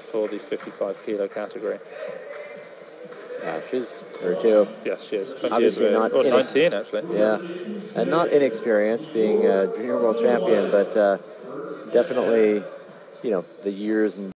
for the 55 kilo category. Yeah, she's her too. Yes, she is. 20 Obviously years not of age. 19, actually. Yeah, and not inexperienced, being a junior world champion, but definitely, you know, the years and